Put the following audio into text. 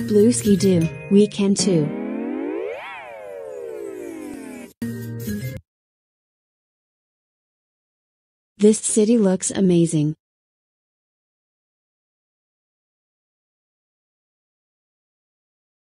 blue Skidoo, we can too. This city looks amazing.